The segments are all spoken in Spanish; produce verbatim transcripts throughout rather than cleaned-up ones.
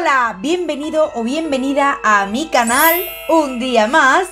Hola, bienvenido o bienvenida a mi canal un día más.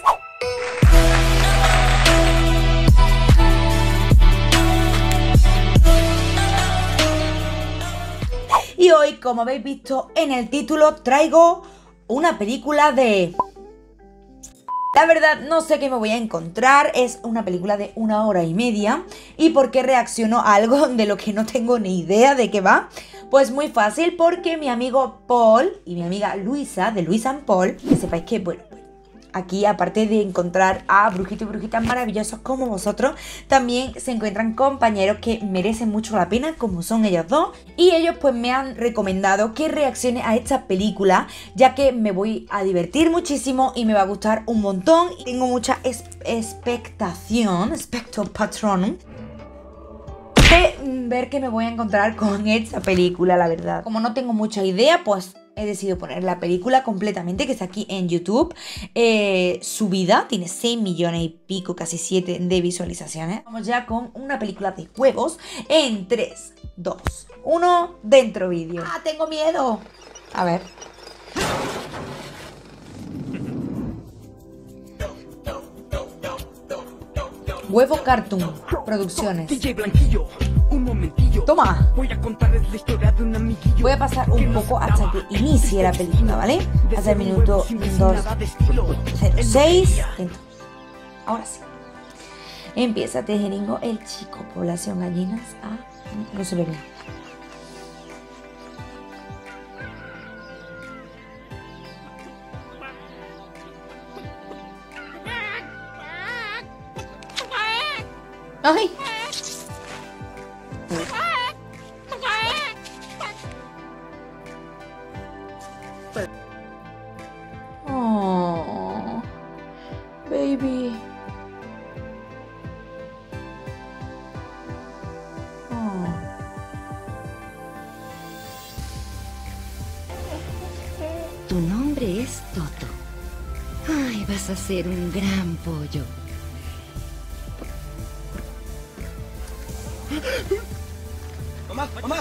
Y hoy, como habéis visto en el título, traigo una película de... La verdad no sé qué me voy a encontrar, es una película de una hora y media. ¿Y por qué reacciono a algo de lo que no tengo ni idea de qué va? Pues muy fácil, porque mi amigo Paul y mi amiga Luisa, de Luis and Paul, que sepáis que, bueno, aquí aparte de encontrar a brujitos y brujitas maravillosos como vosotros, también se encuentran compañeros que merecen mucho la pena, como son ellos dos. Y ellos pues me han recomendado que reaccione a esta película, ya que me voy a divertir muchísimo y me va a gustar un montón. Y tengo mucha expectación, expecto patronum, de ver qué me voy a encontrar con esta película, la verdad. Como no tengo mucha idea, pues he decidido poner la película completamente, que está aquí en YouTube, eh, subida, tiene seis millones y pico, casi siete de visualizaciones. Vamos ya con una película de juegos en tres, dos, uno, dentro vídeo. ¡Ah, tengo miedo! A ver. Huevo Cartoon Producciones. D J Blanquillo, un momentillo. Toma. Voy a contarles la historia de un amiguillo. Voy a pasar un poco hasta que inicie la película, ¿vale? Hasta el minuto dos cero seis. Ahora sí. Empieza Tejeringo, el chico. Población gallinas. Ah, no se ve bien. ¡Ay! Oh, baby. Oh. Tu nombre es Toto. Ay, vas a ser un gran pollo. Mamá, mamá.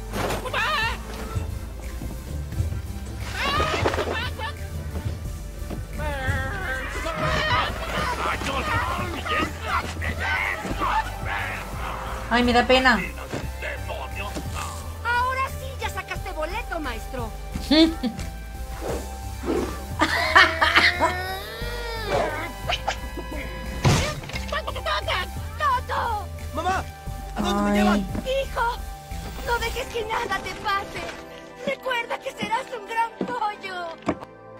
Ay, me da pena. Ahora sí ya sacaste boleto, maestro. ¡Toto! Mamá, ¿a dónde Ay. me llevan? ¡Hijo! No dejes que nada te pase. Recuerda que serás un gran pollo.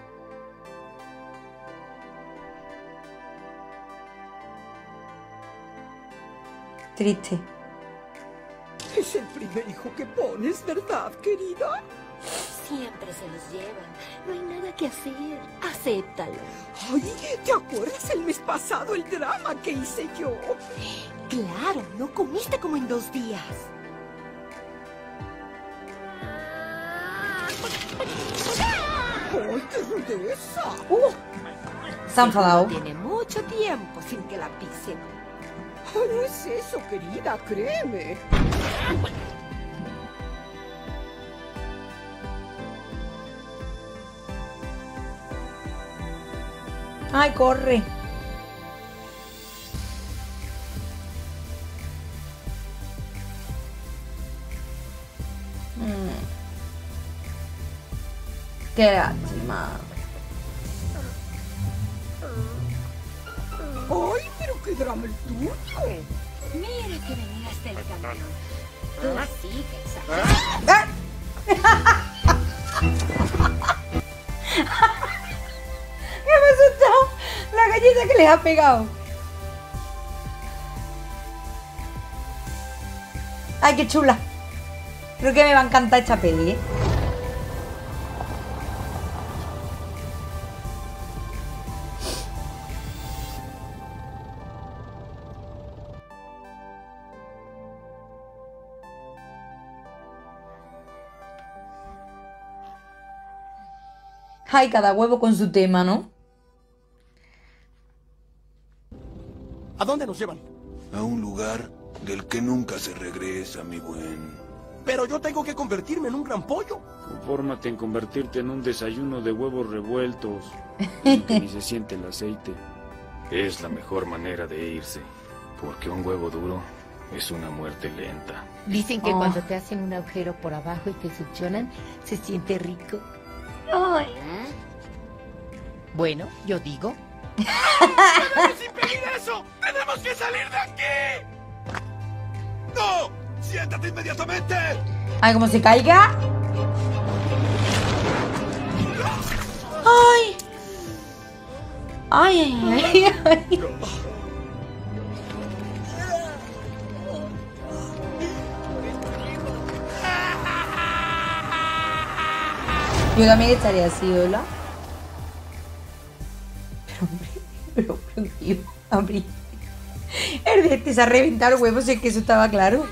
Triste. Es el primer hijo que pones, ¿verdad, querida? Siempre se los llevan. No hay nada que hacer. Acéptalo. Ay, ¿te acuerdas el mes pasado el drama que hice yo? Claro, no comiste como en dos días. ¡Ay, qué rudeza! Uh, se ha enfadado. Tiene mucho tiempo sin que la pisen. Ay, no es eso, querida, créeme. Ay, corre. Mm. Qué lástima. Ay, pero qué drama el tuyo. Mira que venías del camión. Tú sí que exageras. ¡Ah! ¡Me ha asustado la galleta que les ha pegado! ¡Ay, qué chula! Creo que me va a encantar esta peli, ¿eh? Ay, cada huevo con su tema, ¿no? ¿A dónde nos llevan? A un lugar del que nunca se regresa, mi buen. Pero yo tengo que convertirme en un gran pollo. Confórmate en convertirte en un desayuno de huevos revueltos, en que ni se siente el aceite. Es la mejor manera de irse, porque un huevo duro es una muerte lenta. Dicen que Oh. cuando te hacen un agujero por abajo y te succionan, se siente rico. Ay. Bueno, yo digo. ¡Debemos impedir eso! ¡Tenemos que salir de aquí! ¡No! ¡Siéntate inmediatamente! Ay, como se caiga. Ay. Ay, ay, ay, ay. Yo también estaría así, ¿hola? Pero hombre, pero, pero tío, abrí. El de este se ha reventado el huevo, si es que eso estaba claro.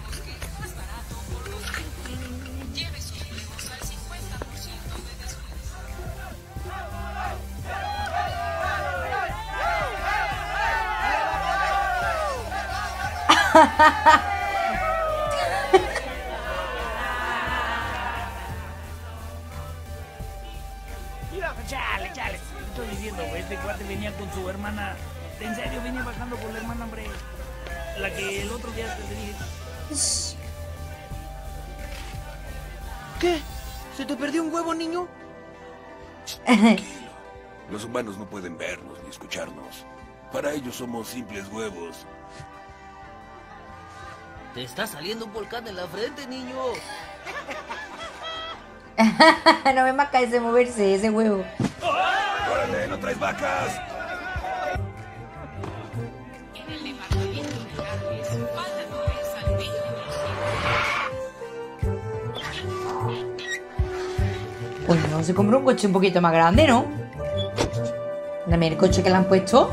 Chale, chale. Estoy diciendo, güey, este cuate venía con su hermana. En serio, venía bajando con la hermana, hombre. La que el otro día te dije. ¿Qué? ¿Se te perdió un huevo, niño? Los humanos no pueden vernos ni escucharnos. Para ellos somos simples huevos. Te está saliendo un volcán en la frente, niño. No me más cae ese moverse, ese huevo. ¡Órale, no traes vacas! Pues no, se compró un coche un poquito más grande, ¿no? Dame el coche que le han puesto.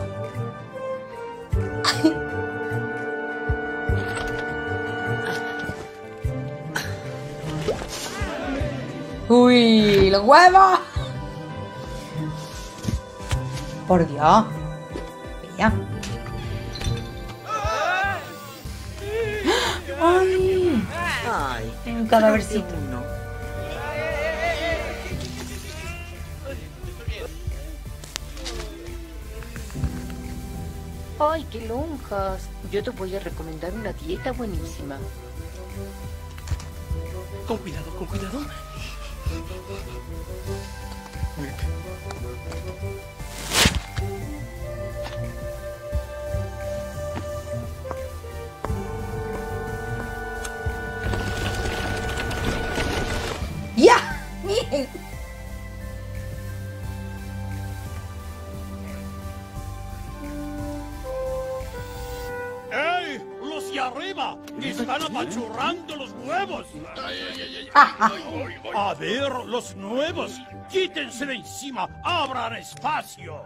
Uy, los huevos. Por Dios. Mira. Ay, Ay, un cadavercito. no. ¡Ay, qué lonjas! Yo te voy a recomendar una dieta buenísima. Con cuidado, con cuidado. ¡Ya! ¡Bien! ¡Ey! ¡Los de arriba! ¡Están apachurrando los huevos! A ver, los nuevos. Quítense de encima. Abran espacio.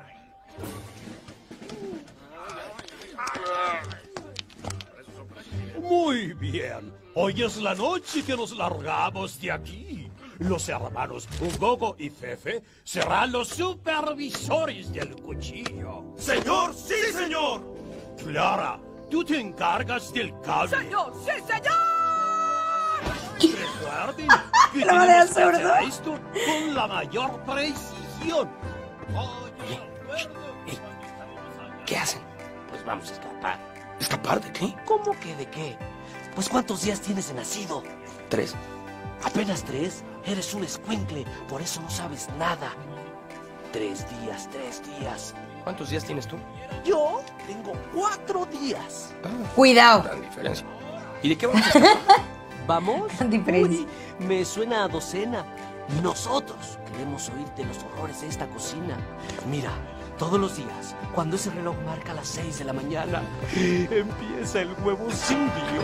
Muy bien. Hoy es la noche que nos largamos de aquí. Los hermanos Ugogo y Fefe serán los supervisores del cuchillo. ¡Señor! ¡Sí, señor! Clara, tú te encargas del cable. ¡Señor! ¡Sí, señor! Recuerden que La madre tenemos que del sordo. hacer esto con la mayor precisión. Oye, Ey, ¿qué hacen? Pues vamos a escapar. ¿Escapar de qué? ¿Cómo que de qué? Pues ¿cuántos días tienes de nacido? Tres. Apenas tres. Eres un escuincle, por eso no sabes nada. Tres días, tres días. ¿Cuántos días tienes tú? Yo tengo cuatro días. Cuidado. Gran diferencia. ¿Y de qué vamos a escapar? ¿Vamos? Gran diferencia. Uy, me suena a docena. Nosotros queremos oírte los horrores de esta cocina. Mira, todos los días, cuando ese reloj marca las seis de la mañana, empieza el huevo cimbio.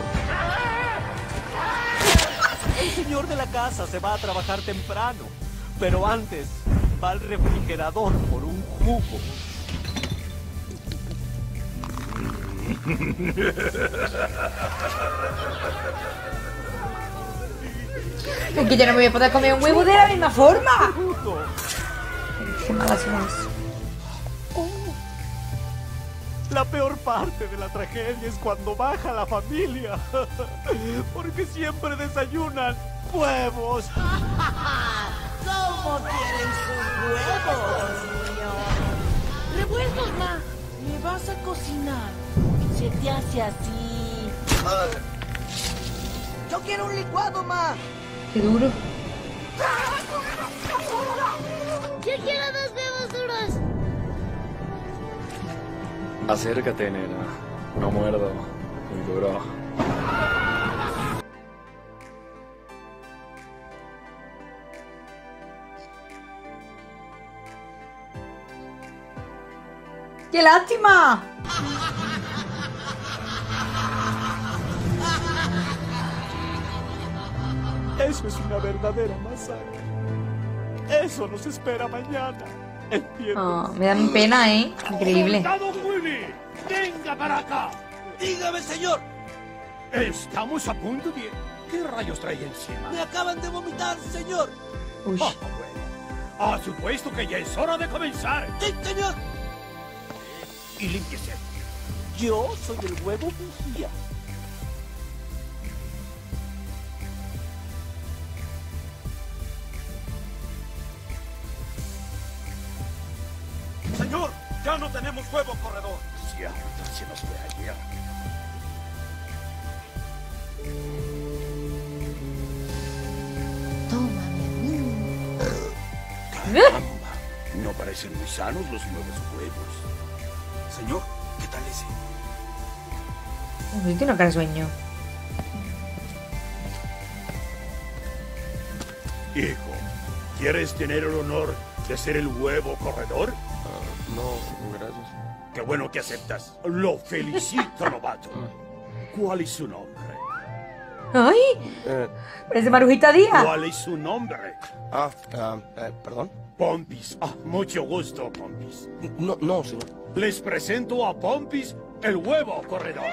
El señor de la casa se va a trabajar temprano, pero antes va al refrigerador por un jugo. Es que yo no me voy a poder comer un huevo de la misma forma. Qué malas son. La peor parte de la tragedia es cuando baja la familia. Porque siempre desayunan huevos. ¿Cómo quieren sus huevos, niño? Revueltos, ma. ¿Me vas a cocinar? Se te hace así. Yo quiero un licuado, ma. Qué duro. Yo quiero dos huevos duros. Acércate, nena. No muerdo. Muy duro. ¡Qué lástima! Eso es una verdadera masacre. Eso nos espera mañana. ¿Entiendes? Oh, me dan pena, ¿eh? Increíble. ¡Soldado Willy! ¡Venga para acá! Dígame, señor. Estamos a punto de... ¿Qué rayos trae encima? Me acaban de vomitar, señor. Uy. Ah, bueno. Ah, supuesto que ya es hora de comenzar. Sí, señor. Y límpiese. Yo soy el huevo bujía. Señor, ya no tenemos huevo corredor. Cierto, se nos fue ayer. Caramba, no parecen muy sanos los nuevos huevos. Señor, ¿qué tal ese? Uy, tiene cara de sueño. Hijo, ¿quieres tener el honor de ser el huevo corredor? Uh, no, gracias. Qué bueno que aceptas. Lo felicito, novato. ¿Cuál es su nombre? ¡Ay! Eh, Parece Marujita Díaz. ¿Cuál es su nombre? Ah, ah, eh, perdón. Pompis. Ah, mucho gusto, Pompis. No, no, señor. Les presento a Pompis, el huevo corredor.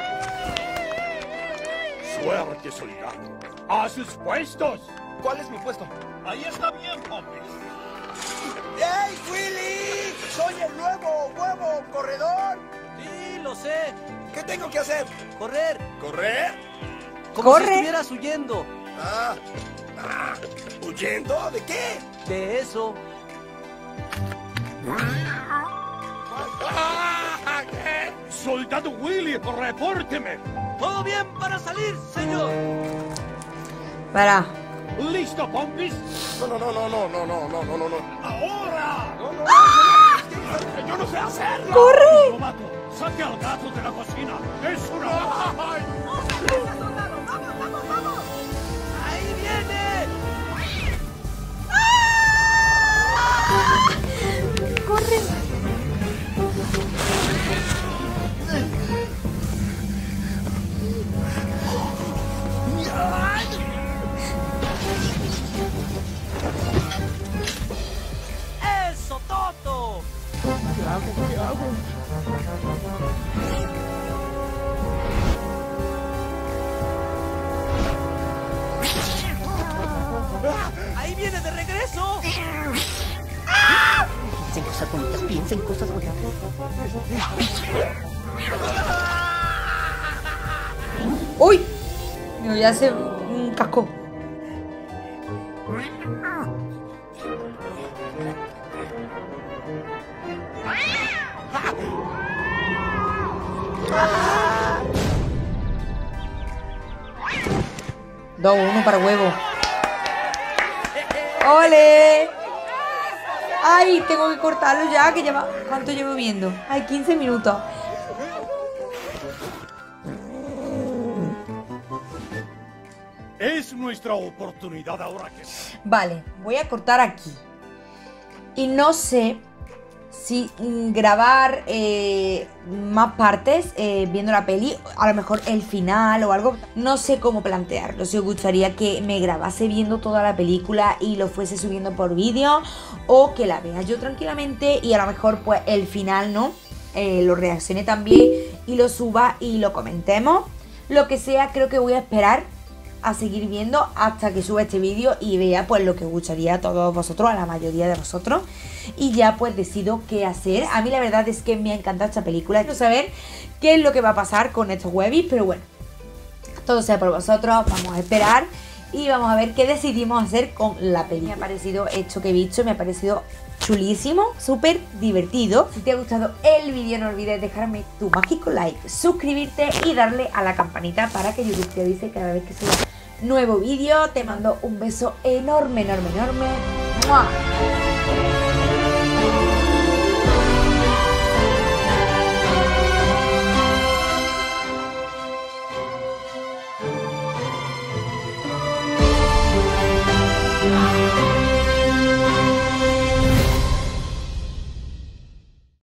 Suerte, soldado. ¡A sus puestos! ¿Cuál es mi puesto? Ahí está bien, Pompis. ¡Hey, Willy! ¡Soy el nuevo huevo corredor! Sí, lo sé. ¿Qué tengo que hacer? Correr. ¿Correr? Como Corre. si estuvieras huyendo. Ah, ah, ¿huyendo? ¿De qué? De eso. Ah, ¿qué? Soldado Willy, repórteme. Todo bien para salir, señor. Para. ¿Listo, Pompis? No, no, no, no, no, no, no, no, no, no, no. ¡Ahora! No, no, ¡Que yo no sé hacerlo! ¡Corre! Novato, saque al gato de la cocina. ¡Es una... ¡Ay! ¡Ahí viene! ¡Corre! ¡Eso, Toto! ¿Qué hago? ¿Qué hago? ¡Ahí viene de regreso! Piensa en cosas bonitas, piensa en cosas bonitas. ¡Uy! No, ya se un casco. Dos, uno para huevo. ¡Ole! ¡Ay! Tengo que cortarlo ya, que lleva... ¿Cuánto llevo viendo? ¡Ay, quince minutos! Es nuestra oportunidad ahora que... Vale, voy a cortar aquí. Y no sé si mm, grabar eh, más partes eh, viendo la peli, a lo mejor el final o algo. No sé cómo plantearlo. Si os gustaría que me grabase viendo toda la película y lo fuese subiendo por vídeo, o que la vea yo tranquilamente y a lo mejor pues el final, ¿no? Eh, lo reaccione también y lo suba y lo comentemos. Lo que sea, creo que voy a esperar a seguir viendo hasta que suba este vídeo y vea pues lo que os gustaría a todos vosotros, a la mayoría de vosotros, y ya pues decido qué hacer. A mí la verdad es que me ha encantado esta película, quiero saber qué es lo que va a pasar con estos webis, pero bueno, todo sea por vosotros, vamos a esperar y vamos a ver qué decidimos hacer con la película. Me ha parecido esto que he visto, me ha parecido chulísimo, súper divertido. Si te ha gustado el vídeo no olvides dejarme tu mágico like, suscribirte y darle a la campanita para que YouTube te avise cada vez que suba nuevo vídeo. Te mando un beso enorme, enorme, enorme. ¡Mua!